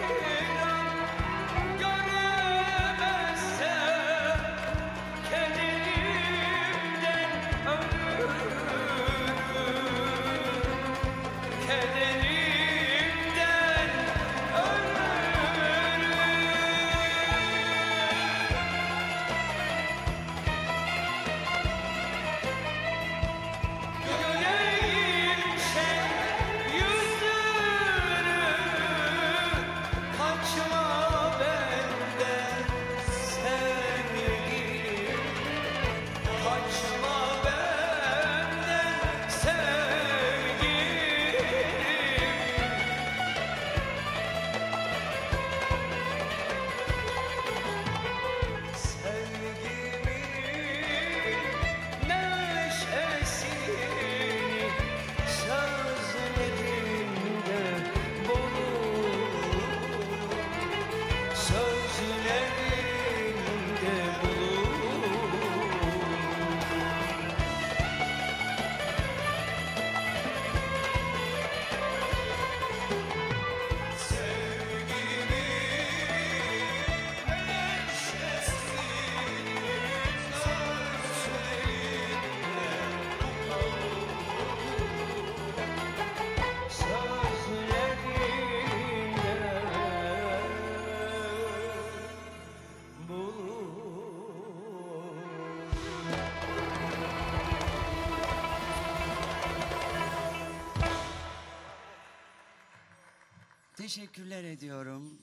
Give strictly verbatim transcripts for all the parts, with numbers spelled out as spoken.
Teşekkürler ediyorum.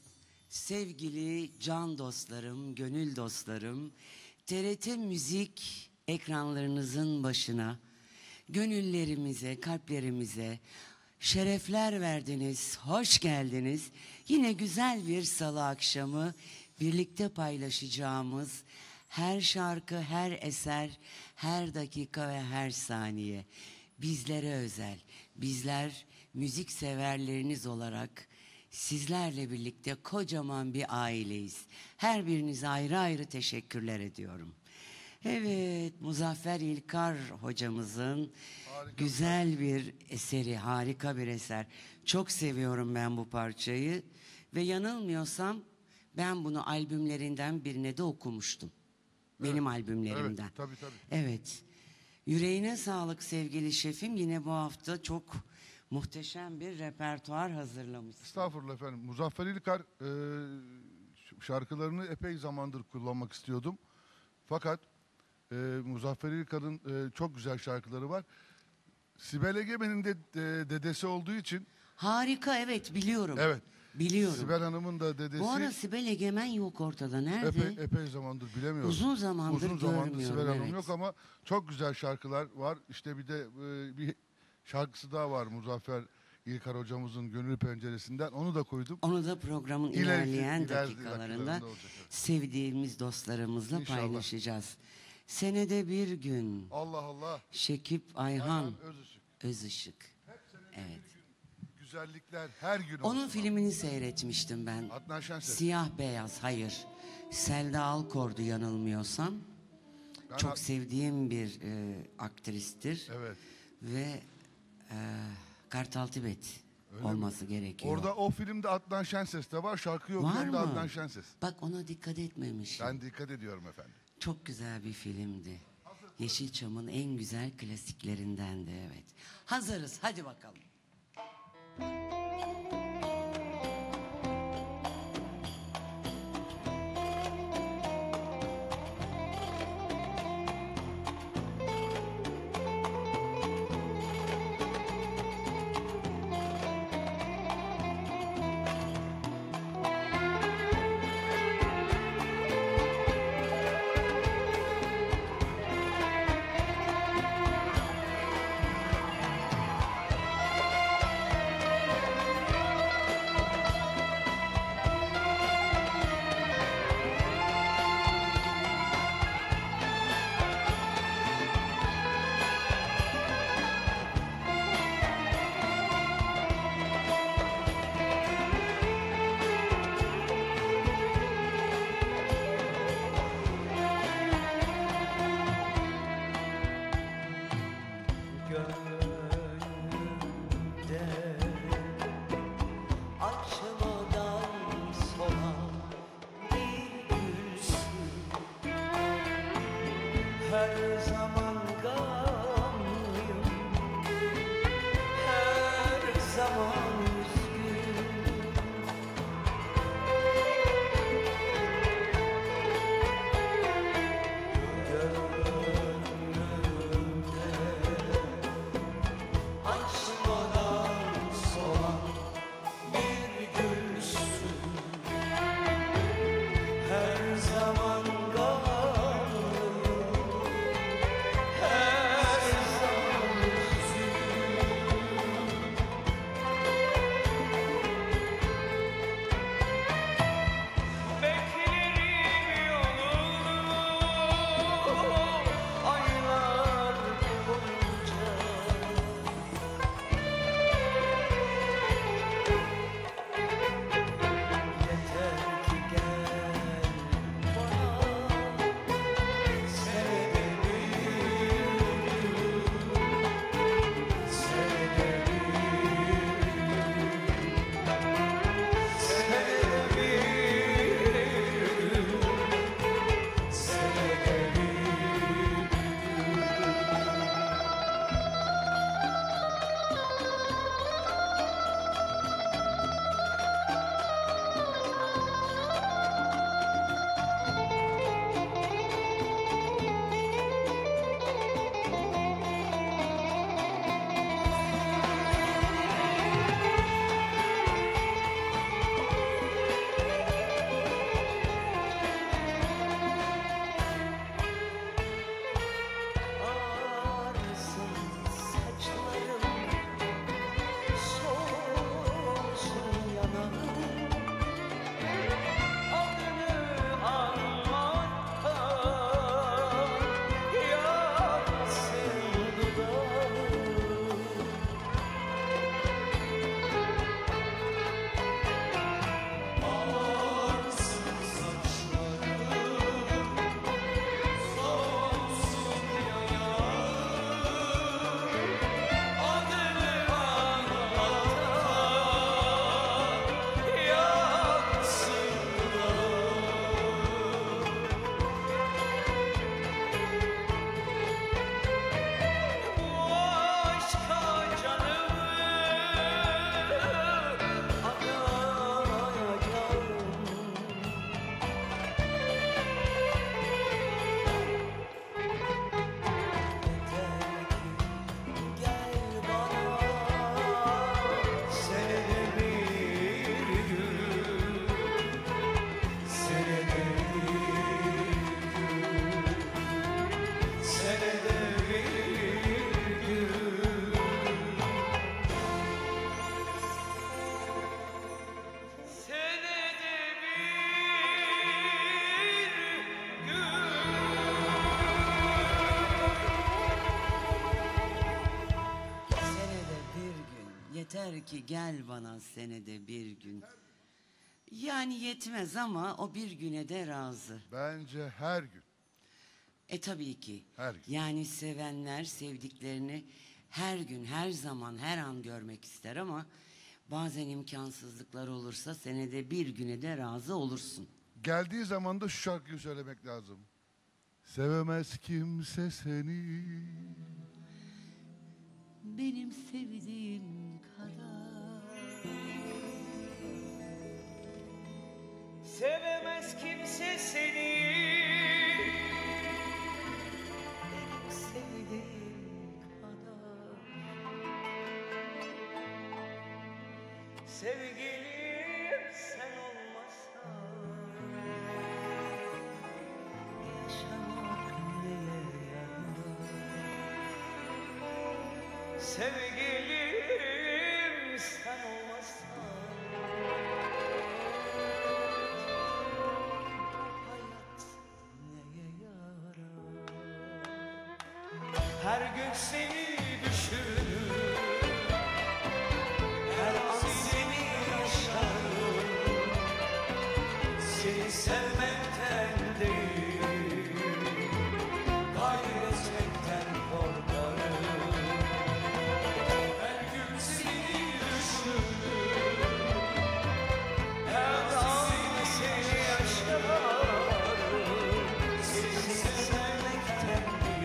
Sevgili can dostlarım, gönül dostlarım, T R T Müzik ekranlarınızın başına, gönüllerimize, kalplerimize şerefler verdiniz, hoş geldiniz. Yine güzel bir salı akşamı birlikte paylaşacağımız her şarkı, her eser, her dakika ve her saniye bizlere özel. Bizler müzik severleriniz olarak sizlerle birlikte kocaman bir aileyiz. Her birinize ayrı ayrı teşekkürler ediyorum. Evet, Muzaffer İlkar hocamızın harika güzel bir eseri, harika bir eser. Çok seviyorum ben bu parçayı ve yanılmıyorsam ben bunu albümlerinden birine de okumuştum. Evet. Benim albümlerimden. Evet, tabii tabii. Evet. Yüreğine sağlık sevgili şefim. Yine bu hafta çok muhteşem bir repertuar hazırlamışsın. Estağfurullah efendim. Muzaffer İlkar e, şarkılarını epey zamandır kullanmak istiyordum. Fakat e, Muzaffer İlkar'ın e, çok güzel şarkıları var. Sibel Egemen'in de e, dedesi olduğu için. Harika, evet, biliyorum. Evet. Biliyorum. Sibel Hanım'ın da dedesi. Bu ara Sibel Egemen yok ortada. Nerede? Epey, epey zamandır bilemiyorum. Uzun zamandır Uzun zamandır görmüyorum. Sibel Hanım evet. yok ama çok güzel şarkılar var. İşte bir de e, bir şarkısı daha var Muzaffer İlkar hocamızın Gönül Penceresinden. Onu da koydum. Onu da programın İleriki, ilerleyen ileriki dakikalarında olacak, evet. sevdiğimiz dostlarımızla İnşallah. Paylaşacağız. Senede bir gün. Allah Allah. Şekip Ayhan, Ayhan Özışık. Özışık. Evet. Gün, güzellikler her gün Onun olsun. filmini seyretmiştim ben. Adnan Şenses. Siyah beyaz, hayır. Selda Alkor'du yanılmıyorsam. Ben Çok ad- sevdiğim bir e, aktristir. Evet. Ve e, Kartal Tibet Öyle olması mi? gerekiyor. Orada o filmde Adnan Şenses de var. Şarkıyı Var okuyan mı? da Adnan Şenses. Bak ona dikkat etmemişim. Ben dikkat ediyorum efendim. Çok güzel bir filmdi. Yeşilçam'ın en güzel klasiklerindendi, evet. Hazırız, hadi bakalım. Thank her zaman gamlıyım, her zaman üzgün. Gönlümde açmadan solan bir gülsün, her zaman gamlıyım, her zaman üzgün. Beklerim yolunu aylar boyunca. Yeter ki gel bana, senede bir gün, senede bir gün, senede bir gün, senede bir gün. Ağarsın saçlarım, soğusun yanağım, adını anmaktan yansın dudağım. Ağarsın saçlarım, soğusun yanağım, adını anmaktan yansın dudağım. Bu aşka canımı adayacağım. Yeter ki gel bana, senede bir gün, senede bir gün, senede bir gün. Senede bir gün. Senede bir gün. Yeter ki gel bana senede bir gün. Yani yetmez ama o bir güne de razı. Bence her gün. E tabii ki. Her gün. Yani sevenler sevdiklerini her gün, her zaman, her an görmek ister ama bazen imkansızlıklar olursa senede bir güne de razı olursun. Geldiği zaman da şu şarkıyı söylemek lazım. Sevemez kimse seni. Benim sevdiğim kadar. Sevemez kimse seni, benim sevdiğim kadar. Sevgilim sen olmasan yaşamak neye yarar? Sevgilim sen olmasan hayat neye yarar? Her gün seni düşünür, her an seni yaşarım. Seni sevmekten değil, kaybetmekten korkarım. Her gün seni düşünür, her an seni yaşarım. Seni sevmekten değil,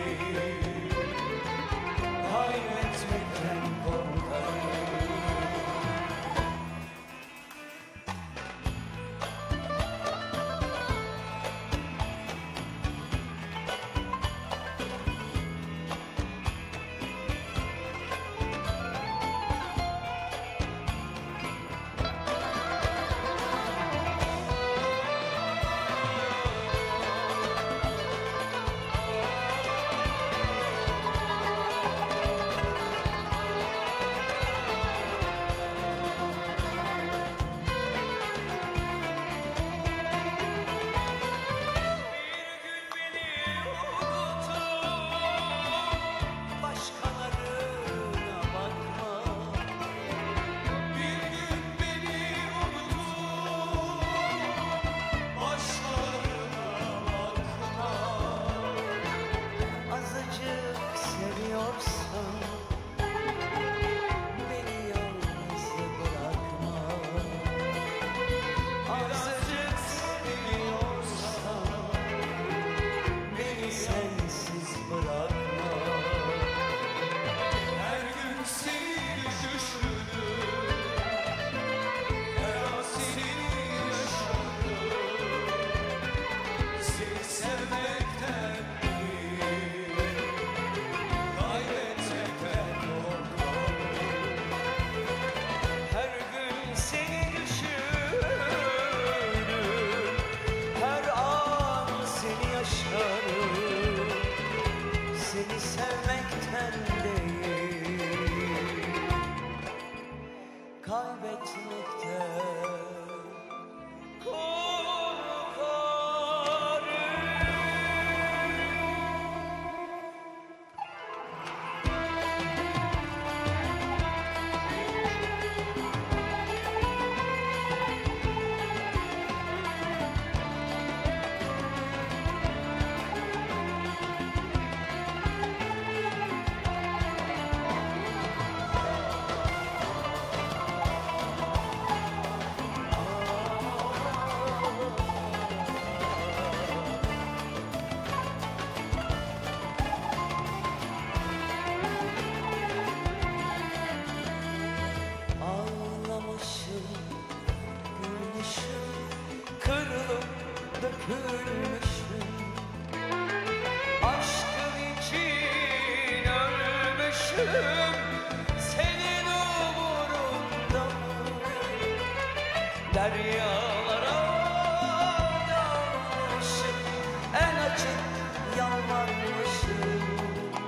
dökülmüşüm. Aşkın için ölmüşüm. Senin umurunda mı? Deryalara dalmışım, en açık yalvarmışım.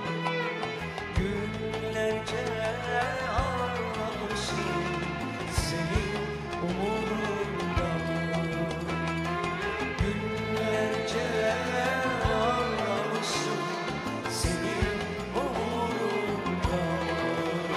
Günlerce ağlamışım, senin umurunda mı? Günlerce ağlamışım, senin umurunda mı?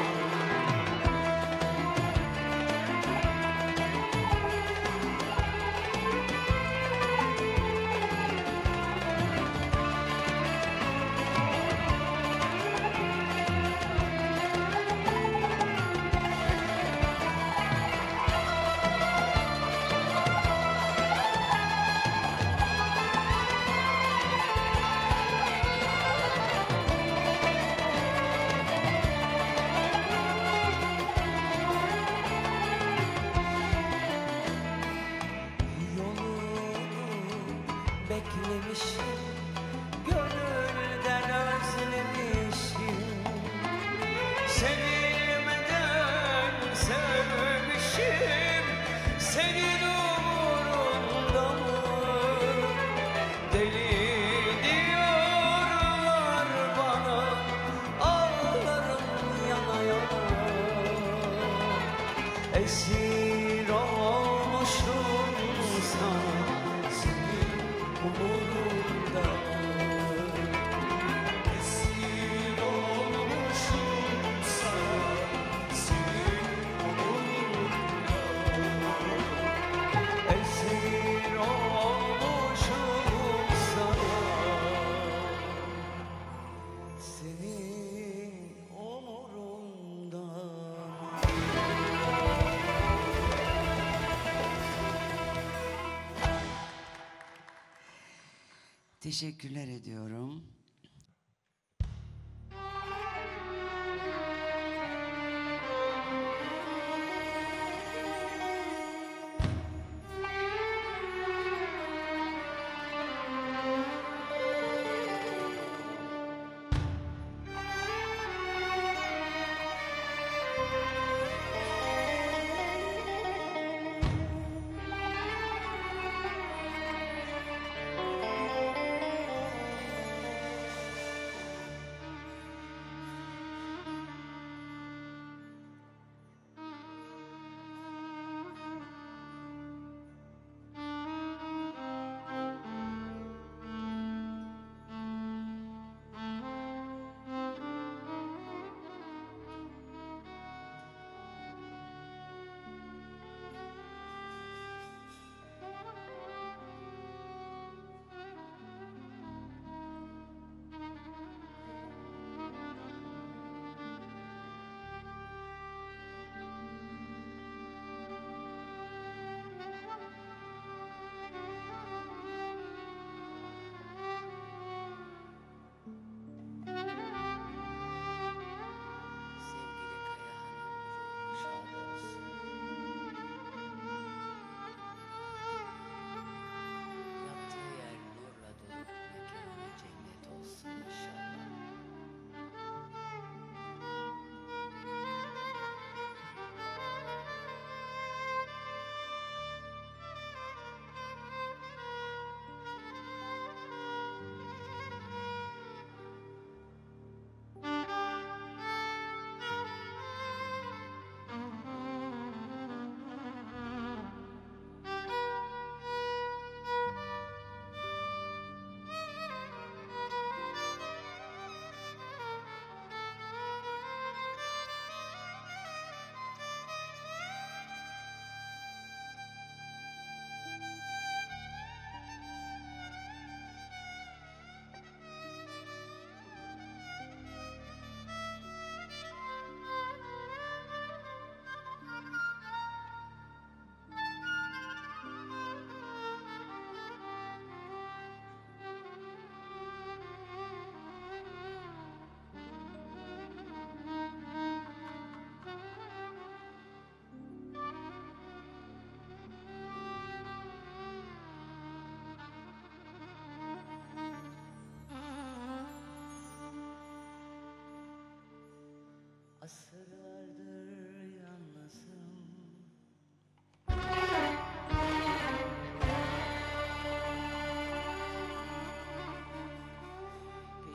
Beklemişim, gönülden özlemişim. Sevilmeden sevmişim, senin umurunda mı? Deli diyorlar bana, ağlarım yana yana. Esir olmuşum sana, umurunda mı? Esir olmuşum sana, senin umurunda mı? Esir olmuşum sana, senin umurunda mı? Teşekkürler ediyorum.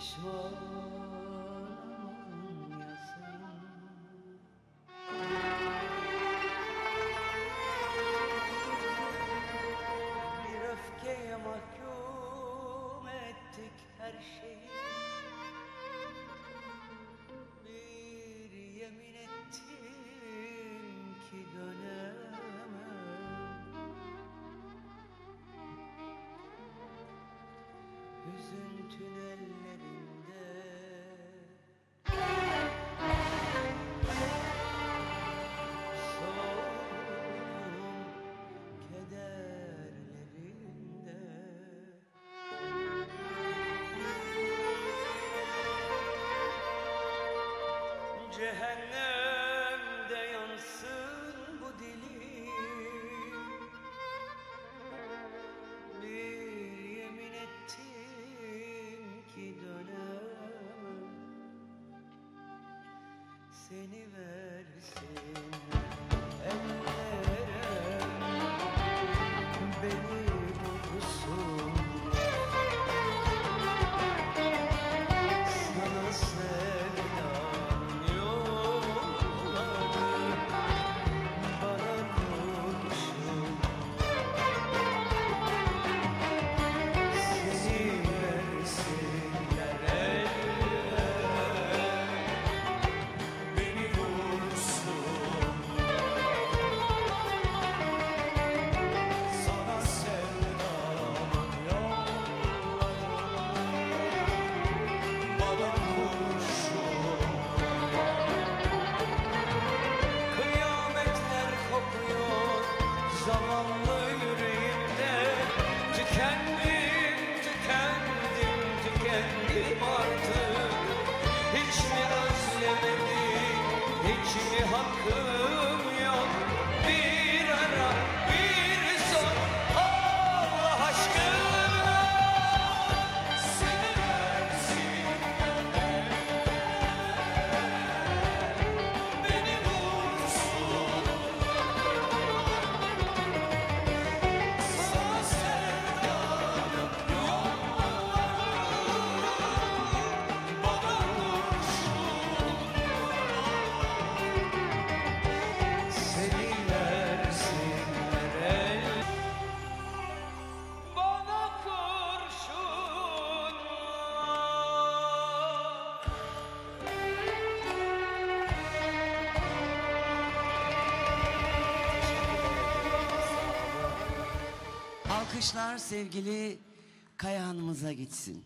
pişmanım yazın. Bir öfkeye mahkum ettik her şeyi. Bir yemin ettim ki dönemem. Hüzün tünellerinde soğudum kederlerinde. Cehennemde yansın bu dilim. Bir yemin ettim ki dönemem. Seni versin ellere, beni vursun. Sana sevdam yolladı, bana kurşun. Seni versinler ellere, beni vursun. Sana sevdam yolladı, bana kurşun. Kıyametler kopuyor zamanlı yüreğimde. Tükendim, tükendim, tükendim artık. Hiç mi özlemedim, hiç mi hakkım yok? Bir ara, bir sor Allah aşkına. Seni versin beni vursun. Sana sevdam yolladı, bana kurşun. Seni versinler el, bana kurşun. Alkışlar sevgili Kayahan'ımıza gitsin.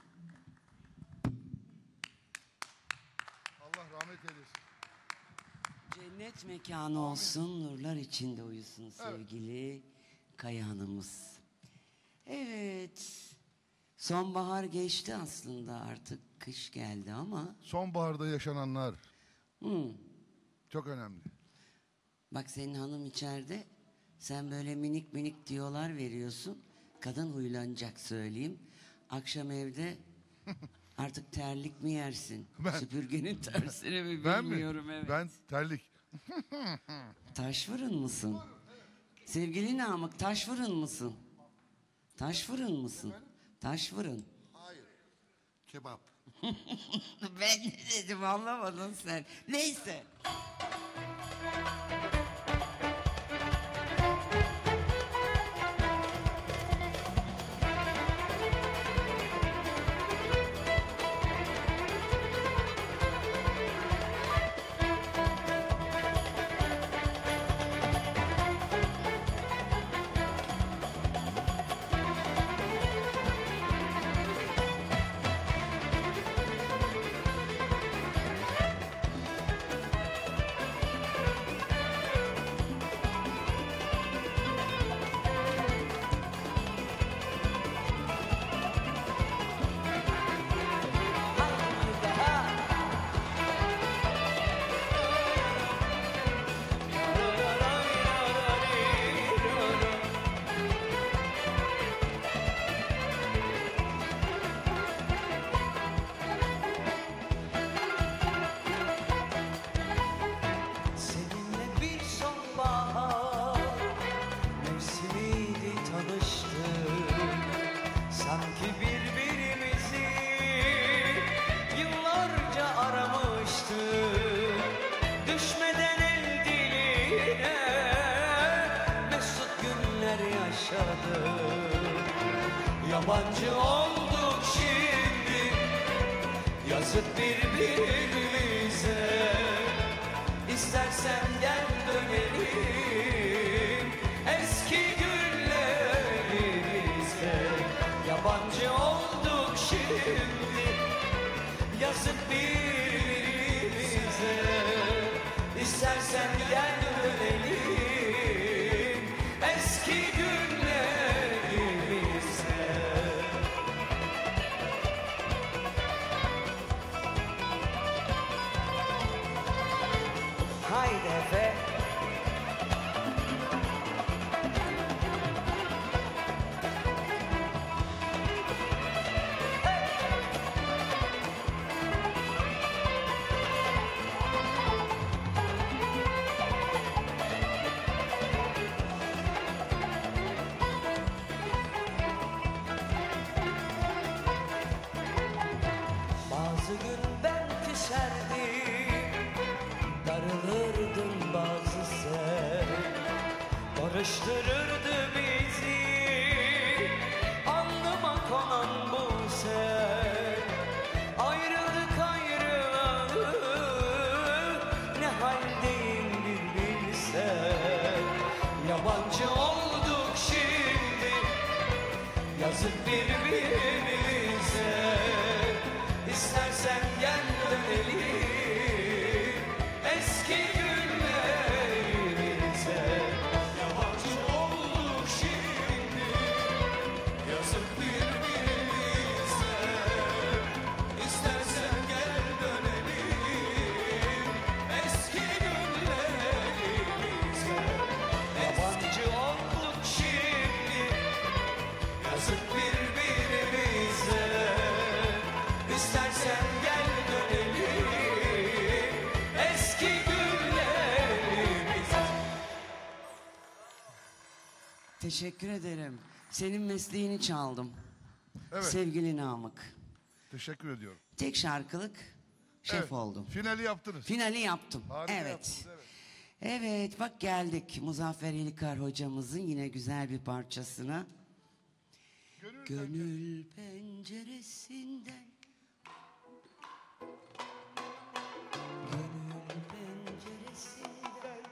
Allah rahmet eylesin. Cennet mekanı olsun, nurlar içinde uyusun sevgili Kayahan'ımız. Evet, sonbahar geçti aslında, artık kış geldi ama Sonbaharda yaşananlar hı, çok önemli. bak senin hanım içeride, sen böyle minik minik diyorlar veriyorsun. Kadın huylanacak söyleyeyim. Akşam evde artık terlik mi yersin? Ben- Süpürgenin tersini mi Ben mi? bilmiyorum evet. Ben terlik. Taş fırın mısın? Sevgili Namık taş fırın mısın? Taş fırın mısın? Taş fırın. Hayır. Kebap. Ben ne dedim anlamadın sen. Neyse. Yabancı olduk şimdi, yazık birbirimize. İstersen gel dönelim eski günlerimize. Yabancı olduk şimdi, yazık birbirimize. İstersen gel dönelim eski günlerimize. Haydi Efe. Bazı gün ben küserdim, darılırdın bazı sen. Barıştırırdı bizi alnıma konan bu sen. Ayrılık ayrılığı ne haldeyim bir bilsen. Yabancı olduk şimdi, yazık birbirimize. İstersen gel dönelim eski günlerimize. Yabancı olduk şimdi, yazık birbirimize. İstersen gel dönelim eski günlerimize. Yabancı olduk şimdi, yazık birbirimize. İstersen gel dönelim eski günlerimize. Teşekkür ederim. Senin mesleğini çaldım. Evet. Sevgili Namık. Teşekkür ediyorum. Tek şarkılık şef Evet, oldum. Finali yaptınız. Finali yaptım. Harika Evet. yaptınız, evet. Evet, bak geldik Muzaffer İlkar hocamızın yine güzel bir parçasına. Gönül Gönül penceresinden. Gönül penceresinden.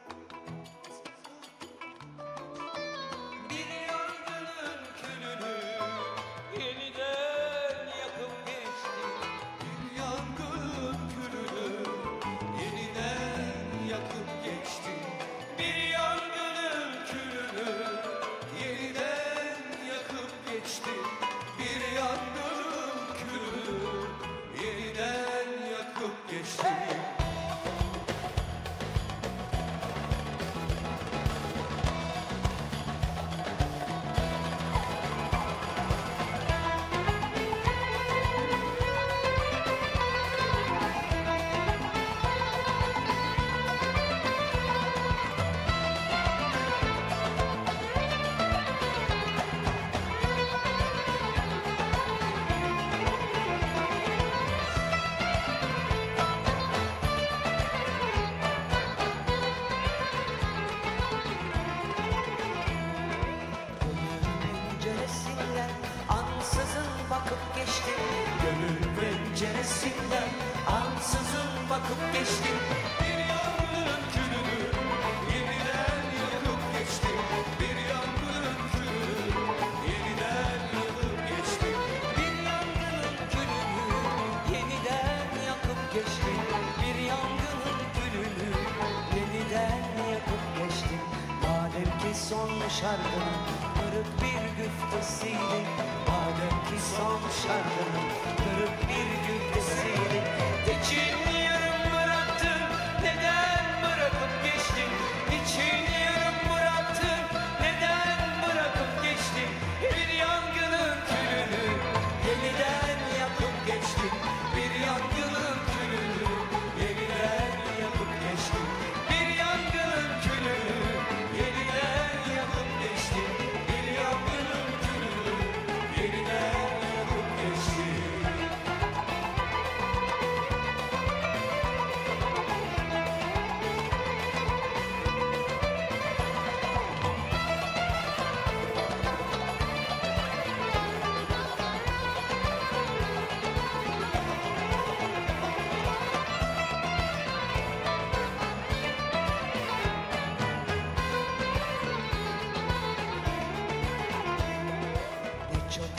Bir yangının külünü yeniden yakıp geçti. Bir yangının külünü yeniden yakıp geçti. Bir yangının külünü yeniden yakıp geçti. Bir yangının külünü yeniden yakıp geçti. Penceresinden ansızın bakıp geçtim. Gönül penceresinden ansızın bakıp geçtim. Bir yangının külünü yeniden yakıp geçti. Bir yangının külünü yeniden yakıp geçti. Bir yangının külünü yeniden yakıp geçtim. Bir yangının külünü yeniden yakıp geçtim. Madem ki son şarkının kırık bir güftesiydi. Madem ki son şarkının kırık bir güftesiydi. İçin yarım bıraktın, neden bırakıp geçtin? İçin yarım bıraktın, neden bırakıp geçtin? Bir yangının külünü yeniden yakıp geçtin. Bir yangının külünü yeniden yakıp geçtin. Bir yangının külünü yeniden yakıp geçtin. Bir yangının külünü yeniden yakıp geçtin.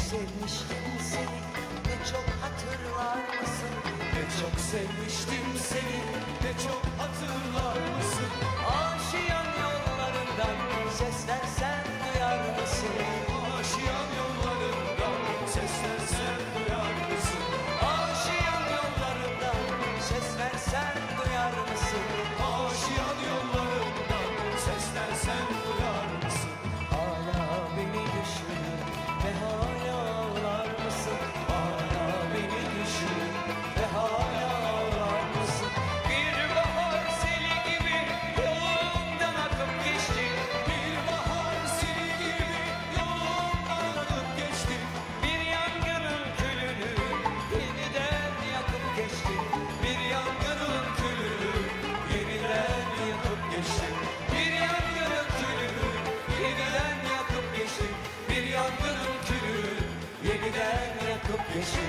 sevmiştim seni, ne çok hatırlar mısın? Ne çok sevmiştim seni, ne çok hatırlar mısın? Aşiyan yollarından seslensen duyar mısın? Aşiyan yollarından seslensen duyar mısın? Aşiyan yollarından ses versen duyar mısın? Aşiyan yollarından seslensen duyar mısın? Hala beni düşünür ve hala ağlar mısın? Hala beni düşünür ve hala ağlar mısın? Bir bahar seli gibi yolumdan akıp geçti. Bir bahar seni gibi yolumdan akıp geçti. Bir yangının külünü yeniden yakıp geçti. Bir yangının külünü yeniden yakıp geçti. Bir yangının külünü Yeniden yakıp geçti. Bir yangının külünü yeniden yakıp geçti.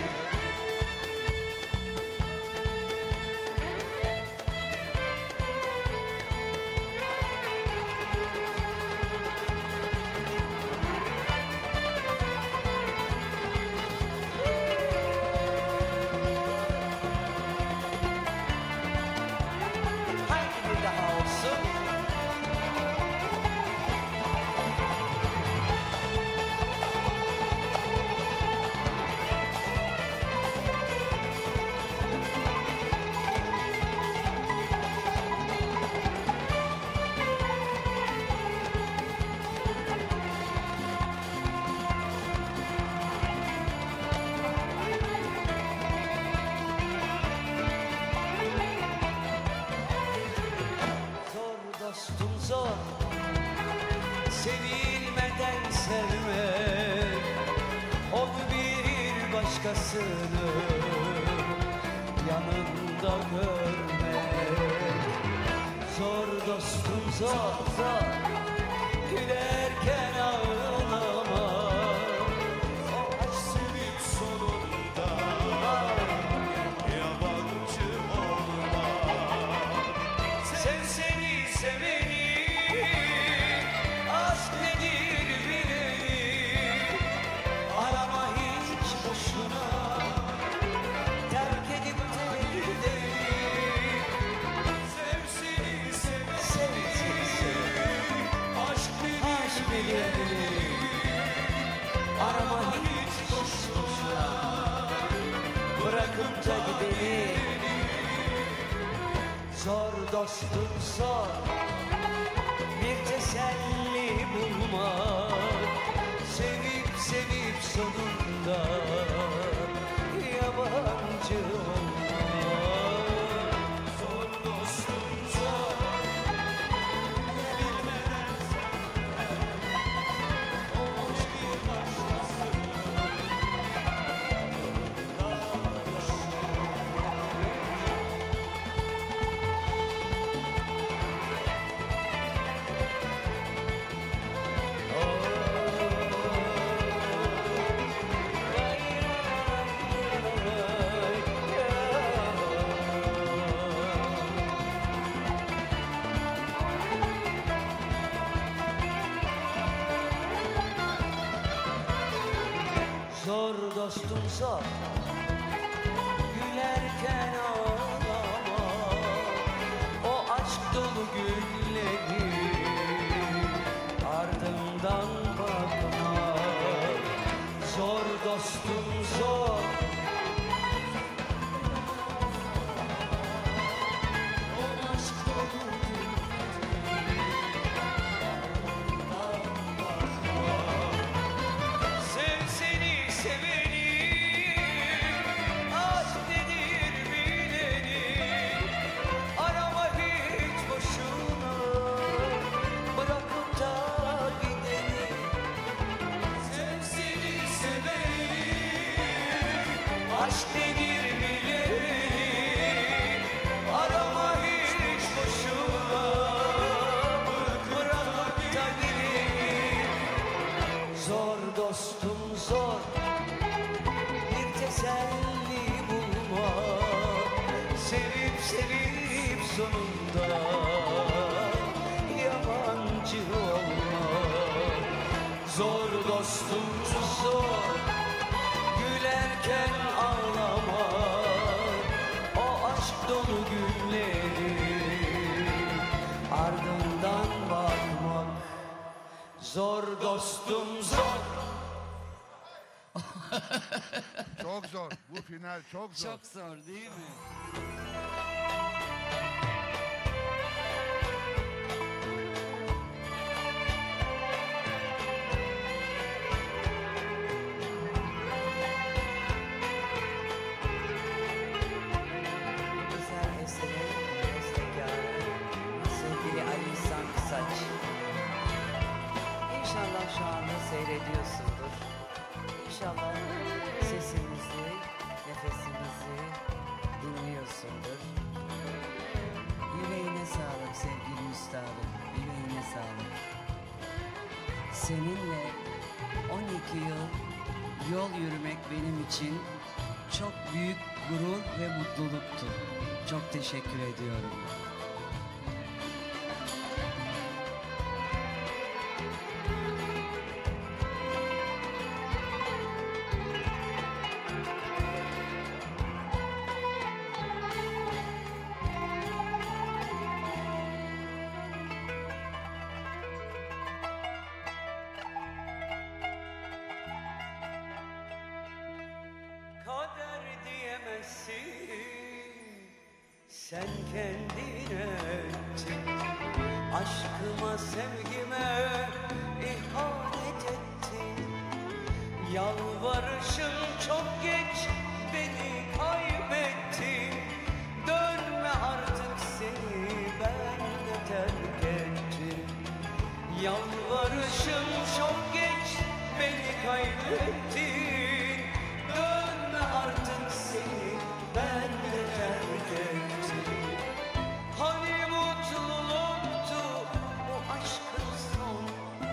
haydi bir daha olsun. Zor dostum zor, sevilmeden sevmek, onu bir başkasını yanında görmek. Zor dostum zor zor, gülerken ağlamak. Sevip sonunda yabancı olmak. Sen seni seveni, aşk nedir bileni. Arama hiç boşuna, terk edip de gideni. Sev seni sev, Sev seni sev, aşk aşk nedir? Arama hiç boşuna, bırakıp da gideni. Zor dostum zor, bir teselli bulmak. Sevip sevip sonunda yabancı olmak. zor dostum zor. Bilmeden olmuş bir başkası. Zor dostum zor, gülerken ağlama. O aşk dolu günleri ardından bakma. Zor dostum zor, o aşk dolu sev seni seveni, aşk nedir bileni. Arama hiç boşuna, bırakıp da gideni. Sev seni seveni, Aşk nedir bileni. Arama hiç boşuna, bırakıp da gideni. Zor dostum zor, bir teselli bulmak. Sevip sevip sonunda yabancı olmak. Zor dostum zor, dostum zor. Çok zor. Bu final çok zor. Çok zor değil mi? Güzel eserin bestekarı sevgili Ali İhsan Kısaç. İnşallah şu anda seyrediyorsundur. İnşallah sesimizi, nefesimizi dinliyorsundur. Yüreğine sağlık sevgili üstadım, yüreğine sağlık. Seninle on iki yıl yol yürümek benim için çok büyük gurur ve mutluluktu. Çok teşekkür ediyorum. Kader diyemezsin, sen kendine ettin. Aşkıma sevgime ihanet ettin. Yalvarışın çok geç beni kaybettin. Dönme artık seni ben de terk ettim. Yalvarışın çok geç beni kaybettin. Dönme artık seni ben de terk ettim. Hani mutluluktu bu aşkın son.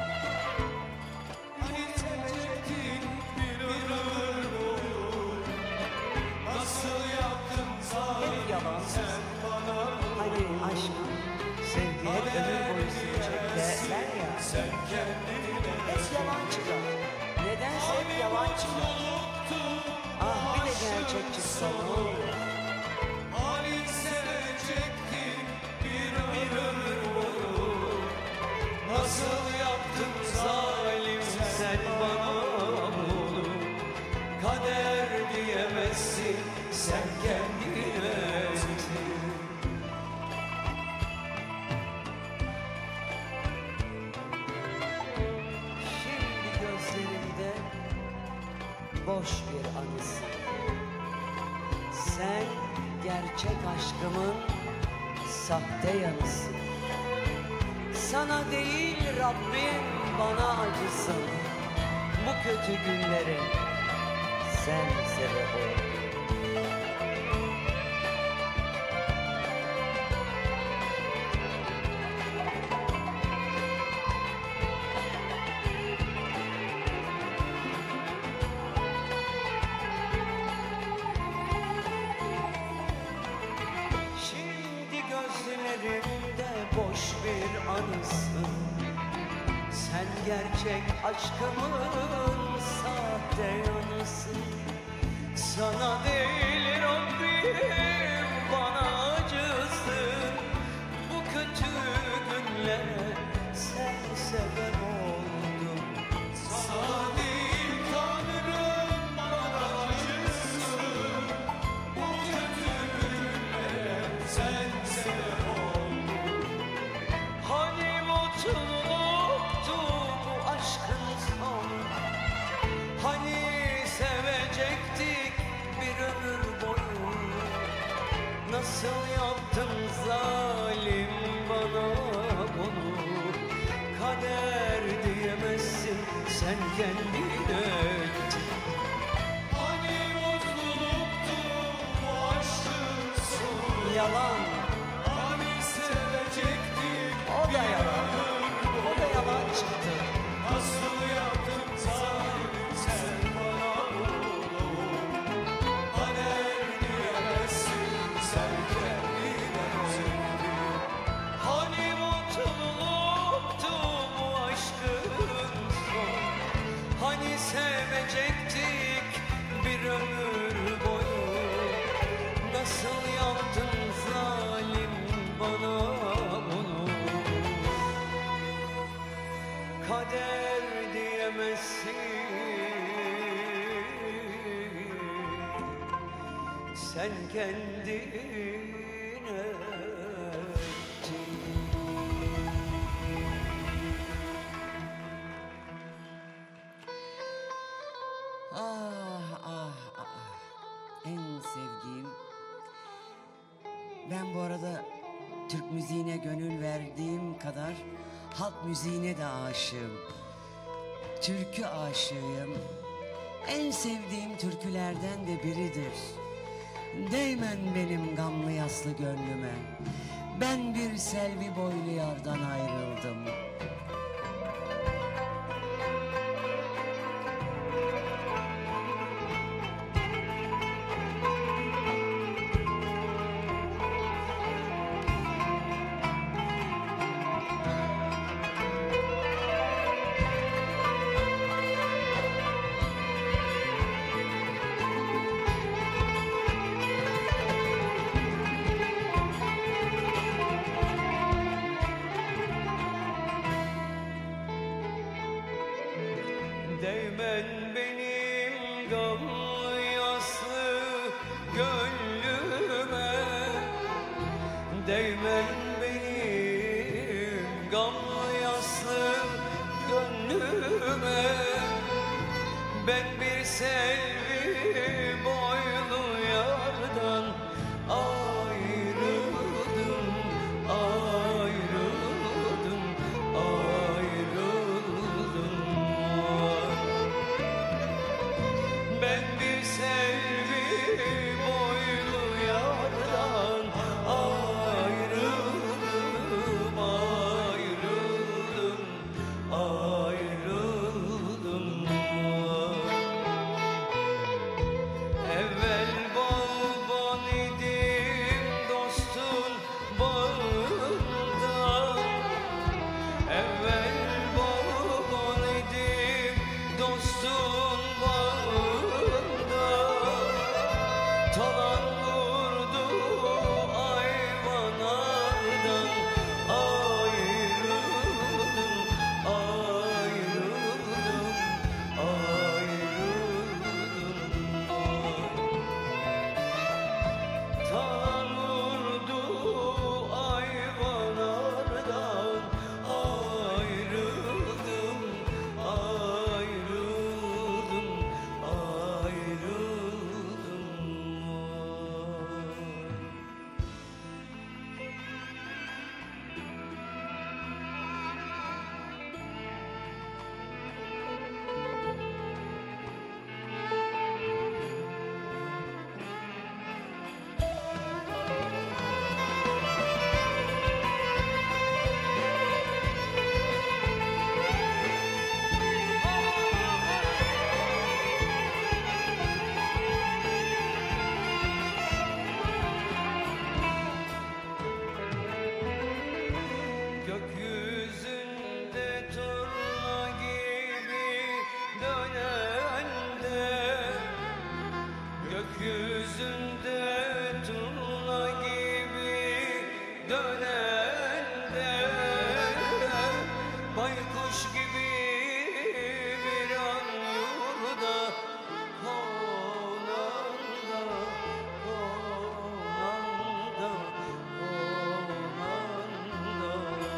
Hani sevecektin bir ömür boyu. Nasıl yaptın zalim yalan. sen bana. Hani aşkım, sevgi hep ömür boyu sürecek derler ya. Sen kendine Hep yalan çıkar. Nedense hep yalan çıkar. Ah bir de gerçek çıksa ne olur? Hani sevecektin bir ömür boyu. Nasıl yaptın zalim sen bana bunu. Kader diyemezsin sen kendine ettin. Şimdi gözlerimde boş bir anısın. Sen gerçek aşkımın sahte yanısın. Sana değil Rabbim bana acısın. Bu kötü günlere sen sebep ol. Şimdi gözlerimde boş bir anısın. Sen gerçek aşkımın sahte yanısın. Sana değil Rabbim bana acısın. Bu kötü günlere sen sebep oldun. Sana değil Tanrım bana acısın. Bu kötü günlere sen sebep oldun. Hani mutluluktu bu aşkın sonu. Hani sevecektik bir ömür boyu. Nasıl yaptın zalim bana bunu. Kader diyemezsin sen kendine ettin. Hani mutluluktu bu aşkın sonu. Yalan, Hani sevecektik o da yalan. O da yalan çıktı. Nasıl yaptın zalim sen bana bunu. Kader diyemezsin sen kendine ettin. Hani mutluluktu bu aşkın son. Hani sevecektik bir ömür boyu. Nasıl yaptın zalim sen kendine Ah ah ah. En sevdiğim. Ben bu arada Türk müziğine gönül verdiğim kadar halk müziğine de aşığım. Türkü aşığıyım. En sevdiğim türkülerden de biridir. Değmen benim gamlı yaslı gönlüme. Ben bir selvi boylu yardan ayrıldım. Değmen benim gamlı yaslı gönlüme, değmen benim gamlı yaslı gönlüme. Ben bir selvi boylu yardan ayrıldım, ayrıldım, ayrıldım. Ben bir selvi boylu yardan ayrıldım, ayrıldım, ayrıldım. Evvel balban idim dostun bağında, evvel balban idim dostun bağında. Talan vurdu ayvanlardan ayrıldım, ayrıldım, ayrıldım. Talan vurdu ayvanlardan ayrıldım, ayrıldım, ayrıldım. Gökyüzünde turna gibi dönen de, gökyüzünde turna gibi dönen de, baykuş gibi bir an yurda konan da, konan da, konan da.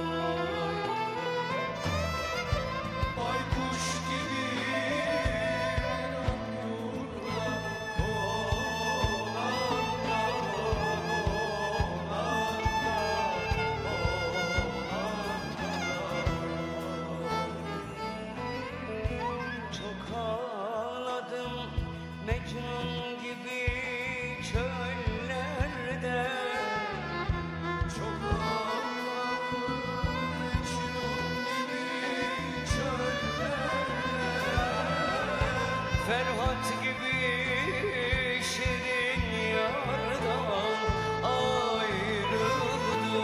Baykuş gibi çok ağladım Mecnun gibi çöllerde, çok ağladım Mecnun gibi çöllerde. Ferhat gibi şirin yardan ayrıldım,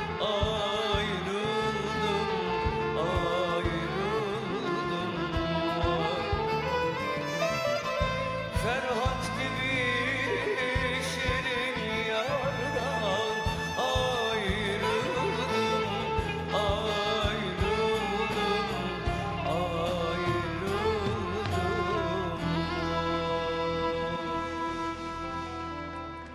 ayrıldım, ayrıldım. Ferhat gibi şirin yardan ayrıldım, ayrıldım, ayrıldım.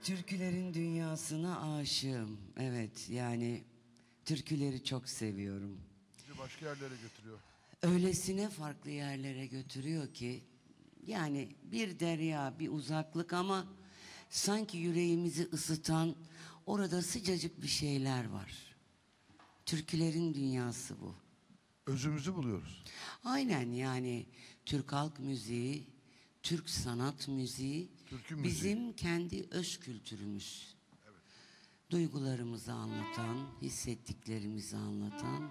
Türkülerin dünyasına aşığım. Evet, yani türküleri çok seviyorum. Bizi başka yerlere götürüyor. Öylesine farklı yerlere götürüyor ki yani bir derya, bir uzaklık ama sanki yüreğimizi ısıtan orada sıcacık bir şeyler var. Türkülerin dünyası bu. Özümüzü buluyoruz. Aynen, yani Türk halk müziği, Türk sanat müziği, Türkü müziği. bizim kendi öz kültürümüz. Duygularımızı anlatan, hissettiklerimizi anlatan.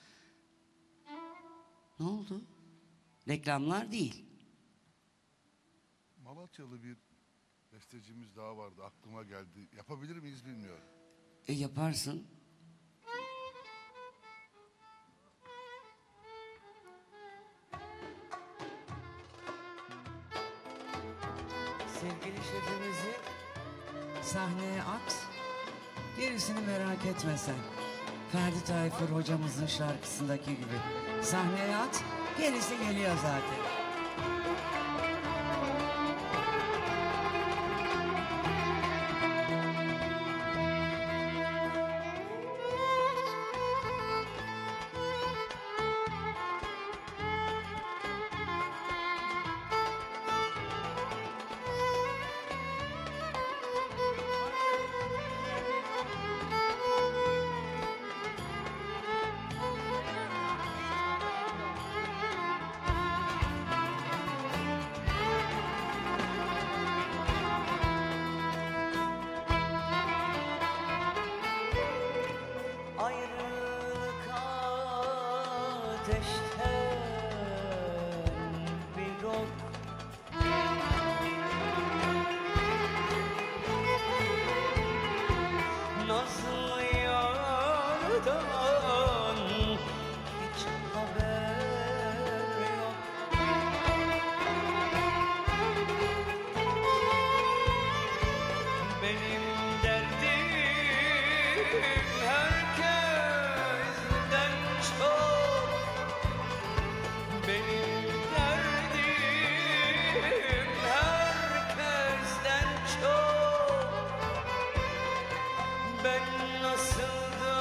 Ne oldu? Reklamlar değil. Malatyalı bir bestecimiz daha vardı, aklıma geldi. Yapabilir miyiz bilmiyorum. E yaparsın. Sevgili şefimizi sahneye at. Gerisini merak etme sen. Ferdi Tayfur hocamızın şarkısındaki gibi. Sahneye at, gerisi geliyor zaten. Ayrılık ateşten bir ok, nazlı yardan hiç haber yok. Benim derdim herkesten çok, benim derdim herkesten çok. Ben nasıl da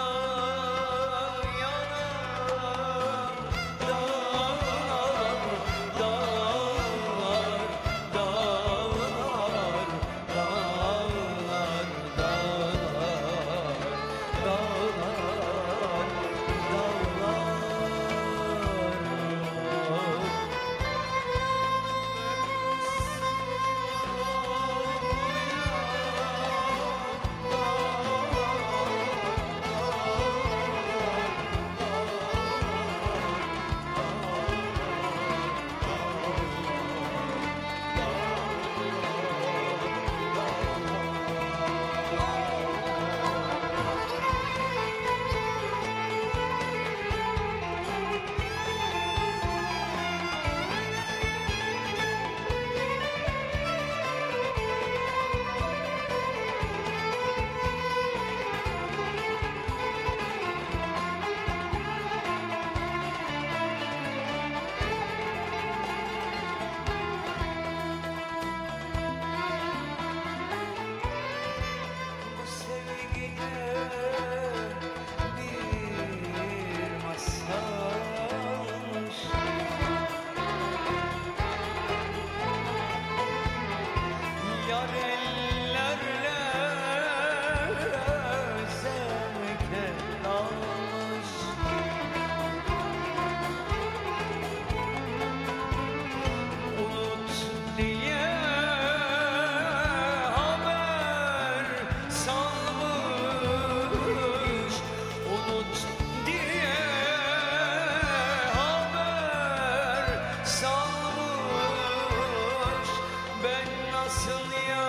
yanarım, dağlar, dağlar, dağlar, dağlar, dağlar, bu sevgide bir masalmış. Yar ellerle zevke dalmış. Unut diye haber salmış, unut diye haber salmış. Ben nasıl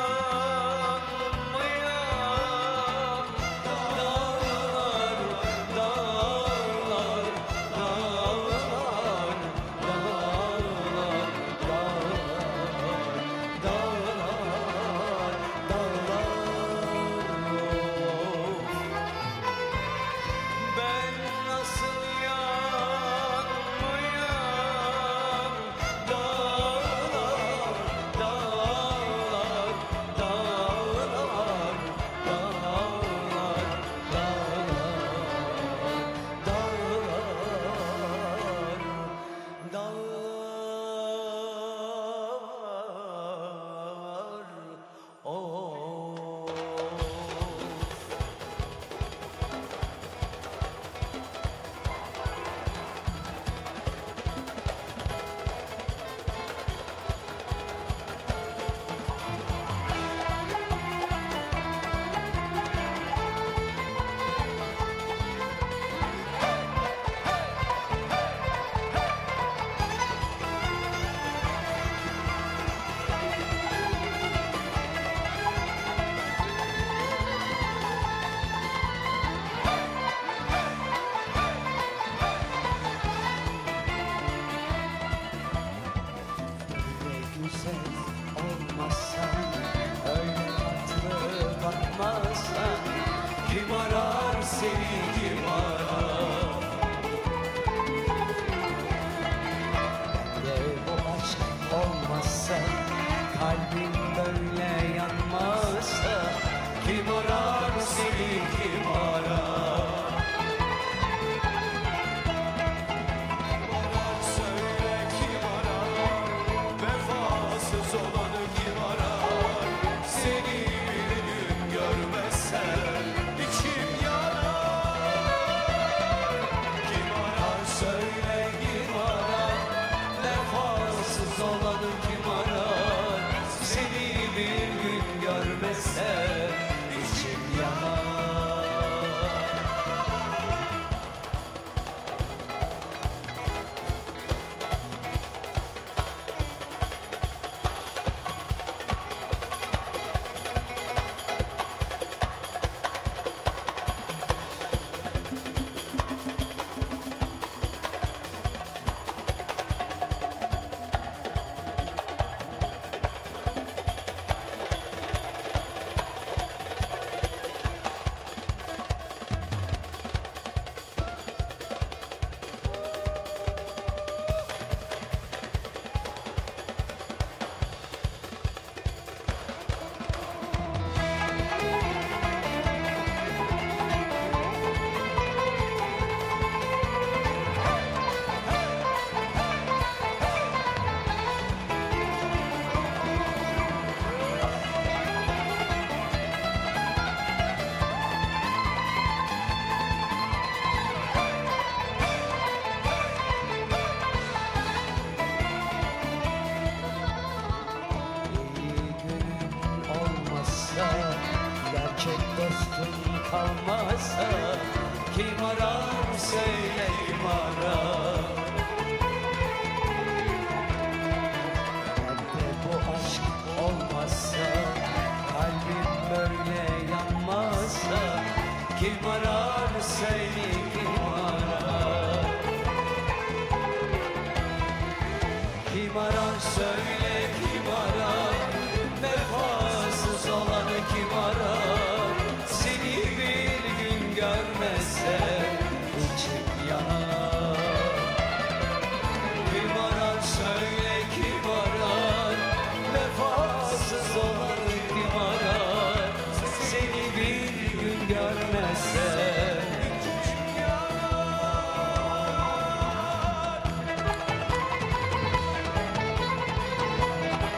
yanmayayım? Dağlar, dağlar, dağlar, dağlar, dağlar, dağlar. Ben nasıl yanmayayım? Dağlar, dağlar, seni kim arar? Bende bu aşk olmazsa, kalbim böyle yanmazsa, kim arar seni kim arar? Söyle kim arar? Vefasız olanı kim arar? Seni bir gün görmezsem içim yanar. Kim arar? Söyle kim arar? Vefasız olanı kim arar? Seni bir gün görmezsem içim yanar. İyi günün olmazsa, gerçek dostun kalmazsa, kim arar söyle kim arar? Bende bu aşk olmazsa, kalbim böyle yanmazsa, kim arar söyle kim arar? Kim arar söyle kim arar? Vefasız olanı kim arar? Seni bir gün görmezse içim yanar. Kim arar söyle kim arar? Vefasız olanı kim arar? Seni bir gün görmezse içim yanar.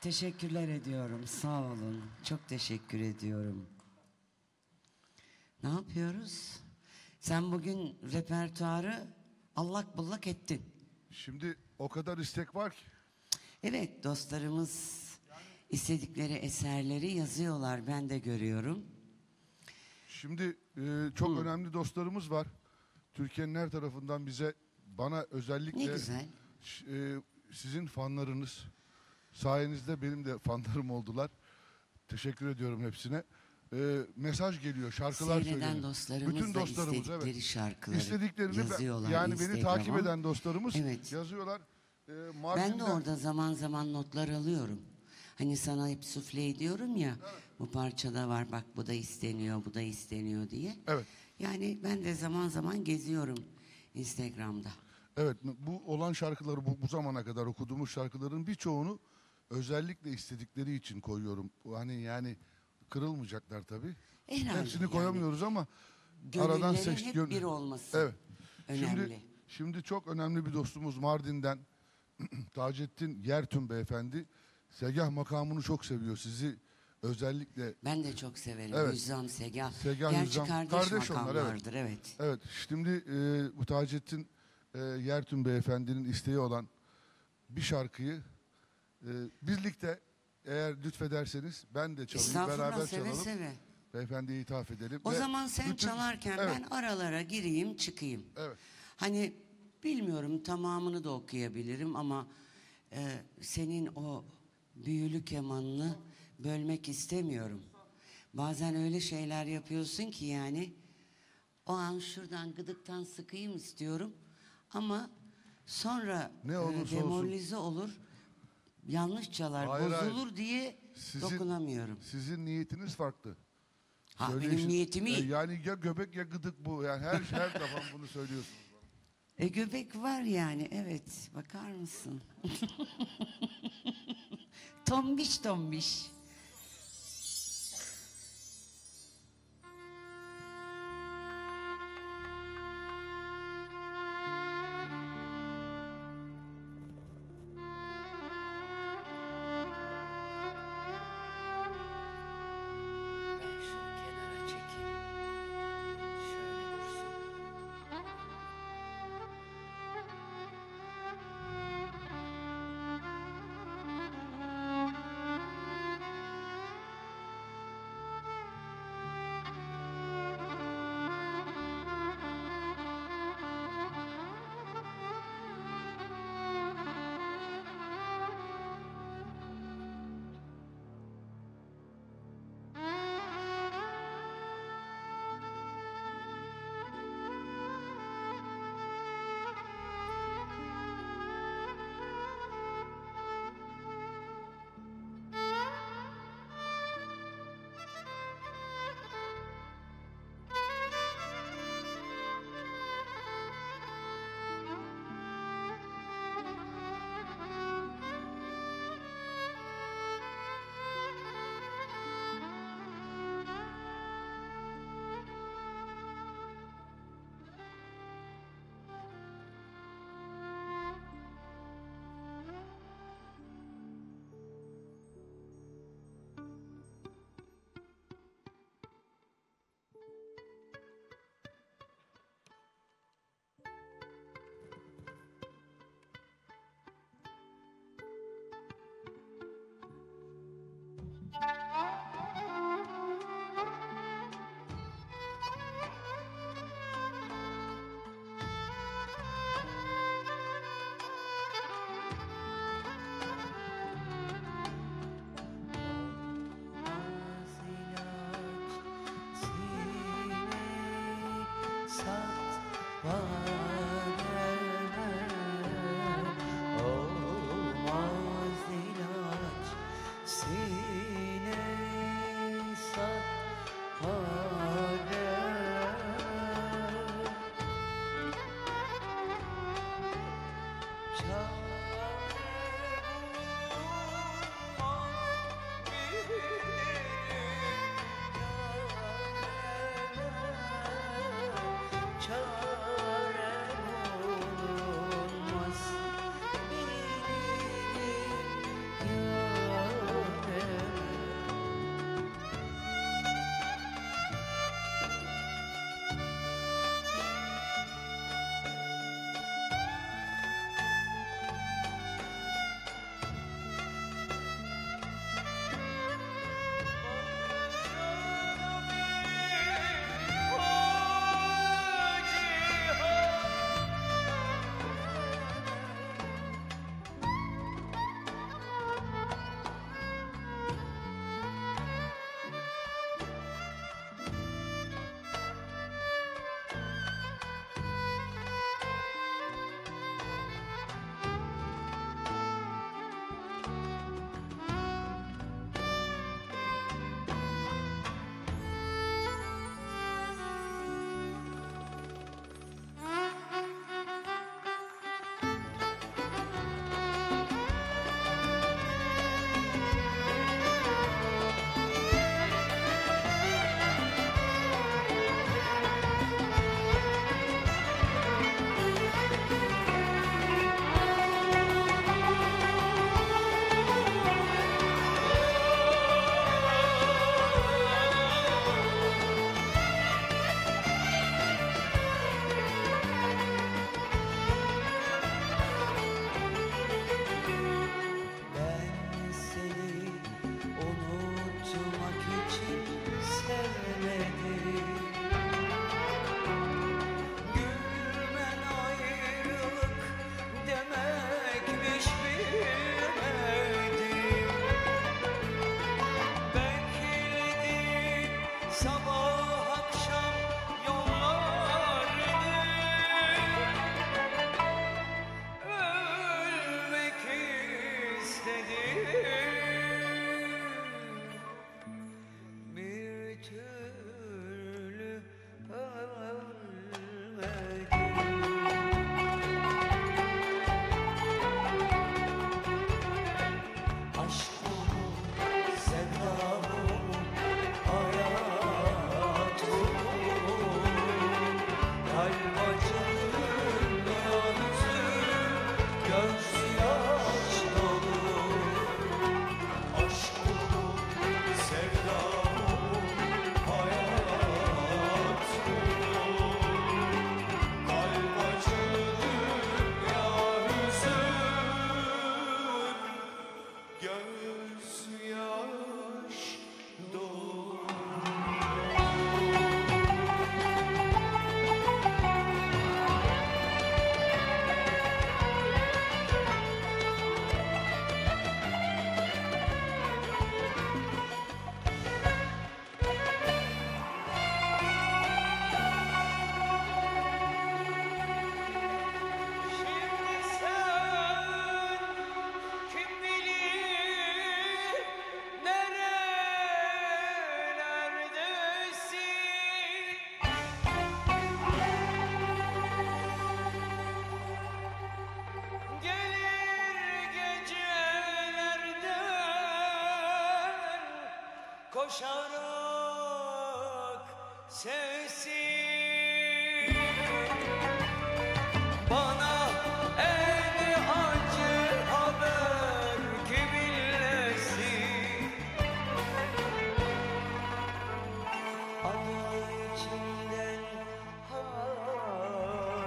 Teşekkürler ediyorum. Sağ olun. Çok teşekkür ediyorum. Ne yapıyoruz? Sen bugün repertuarı allak bullak ettin. Şimdi o kadar istek var ki. Evet, dostlarımız istedikleri eserleri yazıyorlar. Ben de görüyorum. Şimdi e, çok önemli dostlarımız var. Türkiye'nin her tarafından bize, bana özellikle Ne güzel. ş- e, sizin fanlarınız sayenizde benim de fanlarım oldular. Teşekkür ediyorum hepsine. E, mesaj geliyor, şarkılar Seyreden söyleniyor. dostlarımız Bütün da dostlarımız, istedikleri evet. şarkıları İstediklerini ben- yazıyorlar yani beni Instagram'a. takip eden dostlarımız Evet. yazıyorlar. E, Ben de Mardin'den- orada zaman zaman notlar alıyorum. Hani sana hep sufle ediyorum ya, bu parçada var bak, bu da isteniyor, bu da isteniyor diye. Evet. Yani ben de zaman zaman geziyorum Instagram'da. Evet, bu olan şarkıları, bu, bu zamana kadar okuduğumuz şarkıların birçoğunu özellikle istedikleri için koyuyorum. Hani yani kırılmayacaklar tabii. Herhalde Hepsini yani. koyamıyoruz ama Gönüllerin aradan seç hep gön- bir olması Evet. önemli. Şimdi şimdi çok önemli bir dostumuz Mardin'den Taceddin Yertün beyefendi Segah makamını çok seviyor. Sizi özellikle Ben de çok severim. Evet. Hüzzam, Segah. Segah, Gerçi Hüzzam. kardeş, Kardeş onlar, makamlardır, evet. evet, şimdi e, bu Taceddin e, Yertün beyefendinin isteği olan bir şarkıyı e, birlikte, eğer lütfederseniz ben de çalayım, Estağfurullah, beraber seve çalalım. seve. Beyefendiye ithaf edelim. O Ve zaman sen bütün- çalarken Evet, ben aralara gireyim çıkayım. Evet. Hani bilmiyorum, tamamını da okuyabilirim ama e, senin o büyülü kemanını bölmek istemiyorum. Bazen öyle şeyler yapıyorsun ki yani o an şuradan gıdıktan sıkayım istiyorum ama sonra Ne e, olursa olsun. demoralize olur, yanlış çalar, Hayır, hayır. bozulur diye Sizin- dokunamıyorum. Sizin niyetiniz farklı. Ha, Söyleyişin- benim niyetim iyi. E, yani ya göbek ya gıdık bu. Yani her her defa bunu söylüyorsunuz. E göbek var yani, evet, bakar mısın? Tombiş tombiş. Ben şunu kenara çekeyim. Şöyle dursun. Çare bulunmaz, bilirim koşarak sevsin. Bana en acı haber kiminlesin? Adı içimden hala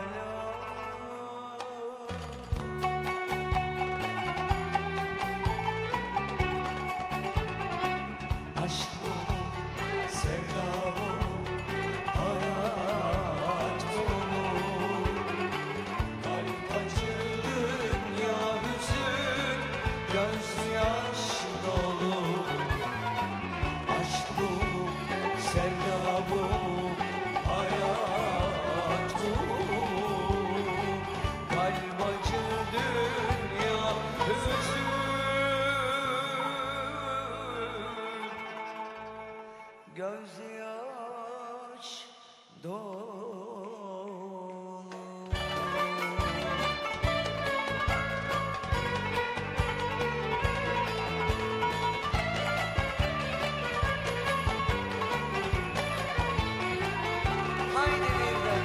aşk bu, sevda bu, hayat bu. Kalp acı, dünya hüzün, gözyaş dolu. Aşk bu, sevda bu, hayat bu. Kalp acı, dünya hüzün, gözyaş dolu. Haydi birden.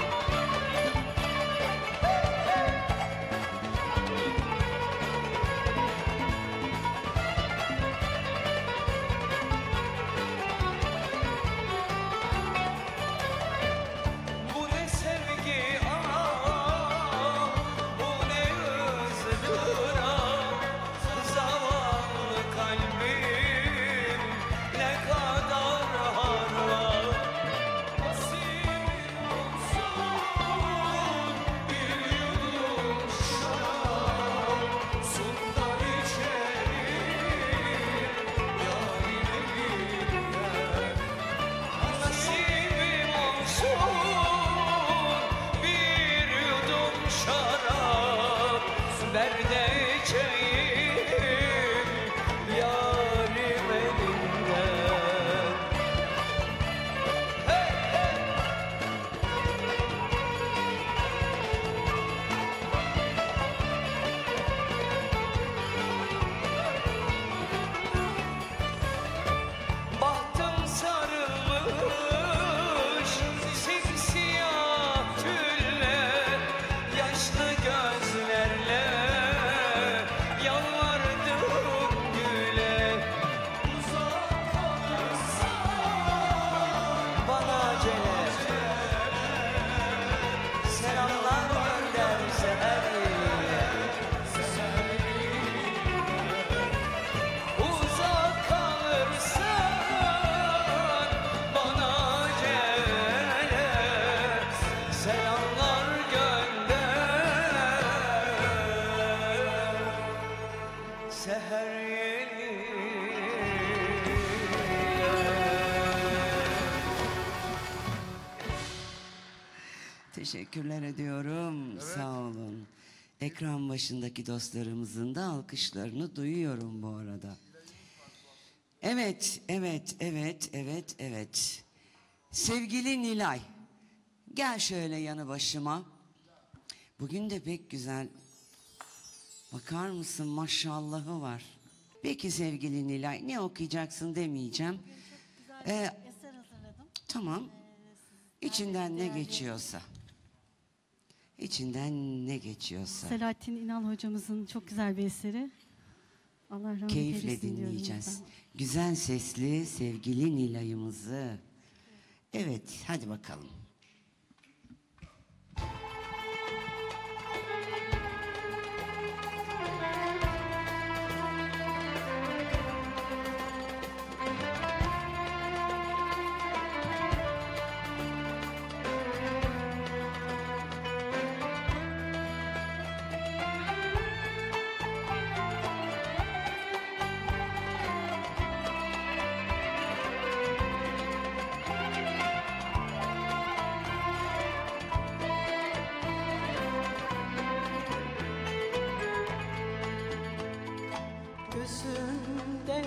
Bu ne sevgi ah, bu ne ızdırap. Zavallı kalbim ne kadar harap. Nasip olsun bir yudum şarap, sun da içerim yarine girer. Nasibim olsun bir yudum şarap, ver de içeyim yarim elinden. Hey, hey. Bahtım sarılmış simsiyah tülle, yaşlı gözlerle yalvardım güle. Uzak kalırsan bana acele, selamlar gönder seherliğe. Uzak kalırsan bana acele, selamlar gönder seher Teşekkürler ediyorum. Sağ olun. Ekran başındaki dostlarımızın da alkışlarını duyuyorum bu arada. Evet, evet, evet, evet, evet. Sevgili Nilay, gel şöyle yanı başıma. Bugün de pek güzel. Bakar mısın, maşallahı var. Peki sevgili Nilay, ne okuyacaksın demeyeceğim. Güzel Ee, bir eser hazırladım. Tamam. İçinden ne geçiyorsa. İçinden ne geçiyorsa. Selahattin İnal hocamızın çok güzel bir eseri. Allah rahmet Keyifle eylesin diyorum dinleyeceğiz. ben. Güzel sesli sevgili Nilay'ımızı. Evet, hadi bakalım. Gözünde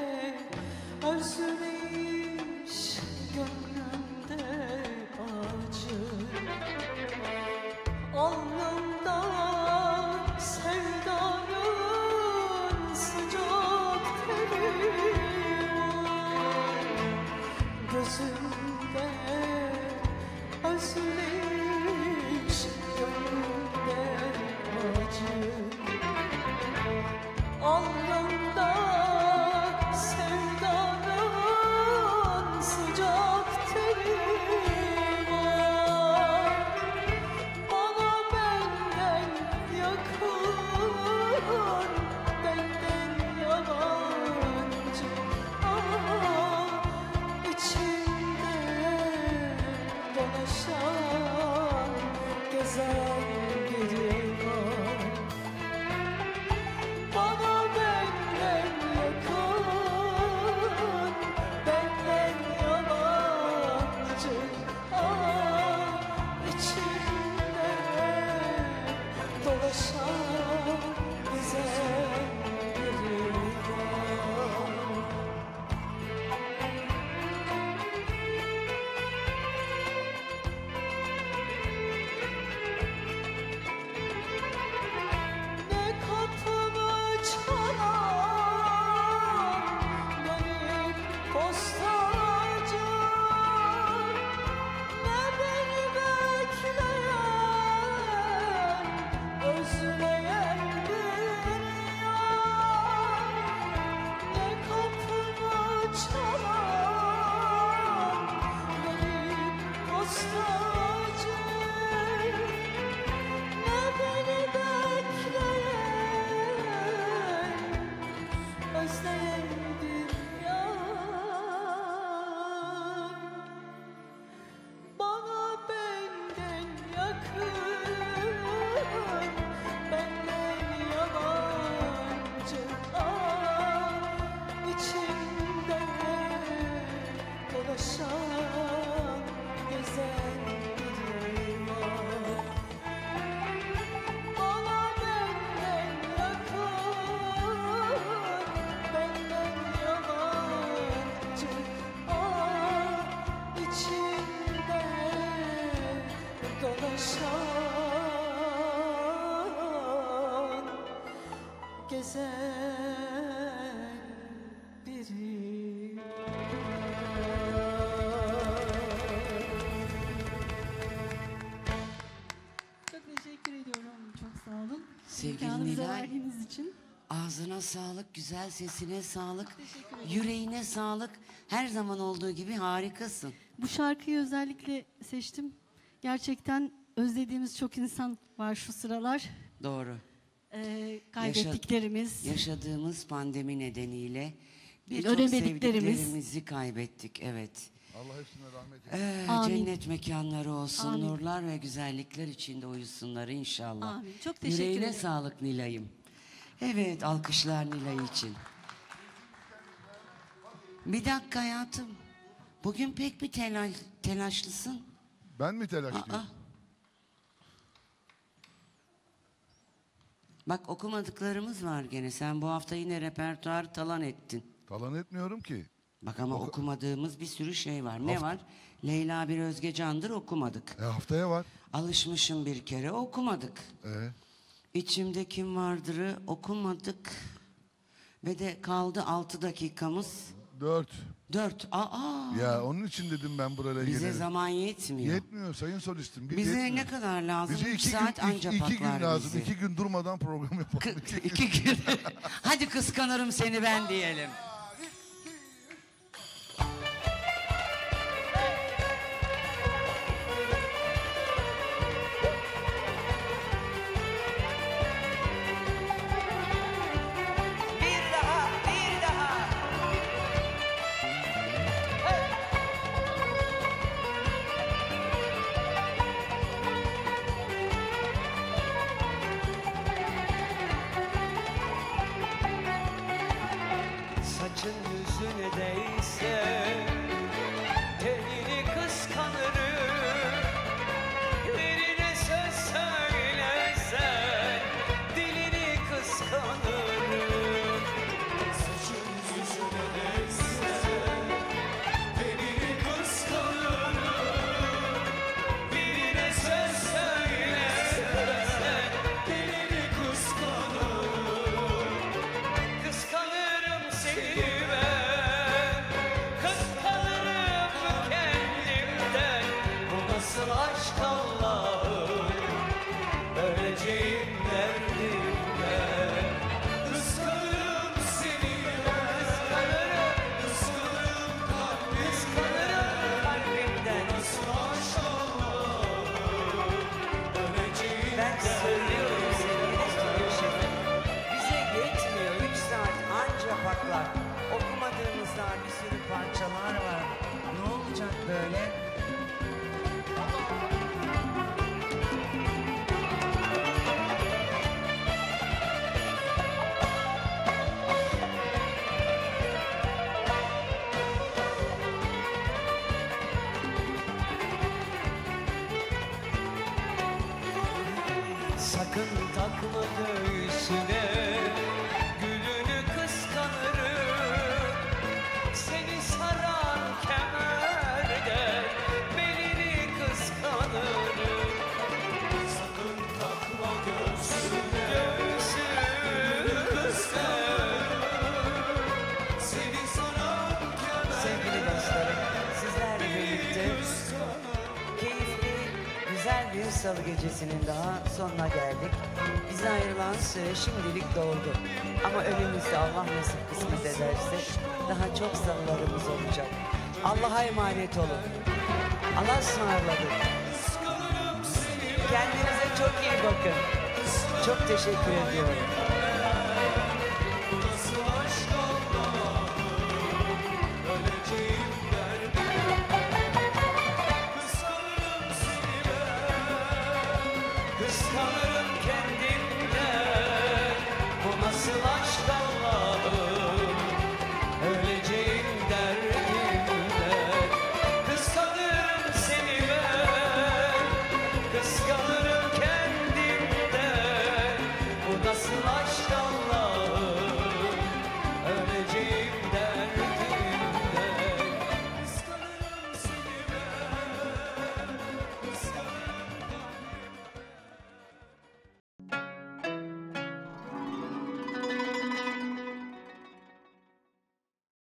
özlemiş, gönlümde acı. Alnımda sevdanın sıcak teli var. gezen biri. Çok teşekkür ediyorum. Çok sağ olun. Sevgili İmkanınızı Nilay, verdiğiniz için. ağzına sağlık, güzel sesine sağlık, yüreğine sağlık. Her zaman olduğu gibi harikasın. Bu şarkıyı özellikle seçtim. Gerçekten özlediğimiz çok insan var şu sıralar. Doğru. Ee, kaybettiklerimiz. Yaşadığımız pandemi nedeniyle birçok Göremediklerimiz. sevdiklerimizi kaybettik. Evet. Allah hepsine rahmet eylesin. Ee, Amin. cennet mekanları olsun, Amin. nurlar ve güzellikler içinde uyusunlar inşallah. Amin. Çok teşekkür Yüreğine ederim. sağlık Nilay'ım. Evet, alkışlar Nilay için. Bir dakika hayatım. Bugün pek bir telaş, telaşlısın. Ben mi telaşlıyım? Aa. Bak okumadıklarımız var gene. Sen bu hafta yine repertuar talan ettin. Talan etmiyorum ki. Bak ama Oku- okumadığımız bir sürü şey var. Ne Haft- var? Leyla bir Özgecan'dır okumadık. E, haftaya var. Alışmışım bir kere okumadık. E, İçimde kim vardır'ı okumadık. Ve de kaldı altı dakikamız. dört. Dört. Aa. Ya onun için dedim ben buraya Bize gelelim. zaman yetmiyor. Yetmiyor sayın solistim. bir Bize yetmiyor. ne kadar lazım? Bize İki iki gün, saat iki, anca iki gün patlar lazım. bizi. İki gün durmadan program yapalım. Kı- iki gün. Hadi kıskanırım seni ben diyelim. Bir daha, bir daha. Saçın yüzüne değse tenini kıskanırım. Birine söz söylesen dilini kıskanırım. Saçın yüzüne değse tenini kıskanırım. Birine söz söylesen dilini kıskanırım. Kıskanırım seni ben, kıskanırım kendimden. Bu nasıl aşk Allah'ım, öleceğim derdimden. Kıskanırım seni ben, kıskanırım, kıskanırım kalbimden. Kıskanırım kalbimden. Nasıl aşk Allah'ım, öleceğim ben söylüyorum sevgili stüdyo şefim. Bize yetmiyor. Üç saat anca patlar. Okumadığımızda bir sürü parçalar var. Ne olacak böyle? Sakın takma göğsüne, gülünü kıskanırım. Seni saran kemerde belini kıskanırım. Sakın takma göğsüne, göğsünü kıskanırım. Seni saran kemerde. Sevgili dostlarım, sizlerle birlikte keyifli, güzel bir salı gecesinin daha sonuna geldik. Bize ayrılan süre şimdilik doldu. Ama önümüzde Allah nasip kısmet ederse daha çok salılarımız olacak. Allah'a emanet olun. Allah'a ısmarladık. Kendinize çok iyi bakın. Çok teşekkür ediyorum. Kıskanırım kendimden. Bu nasıl aşk Allah'ım, öleceğim derdimden. Kıskanırım seni ben, kıskanırım kendimden. Bu nasıl aşk Allah'ım.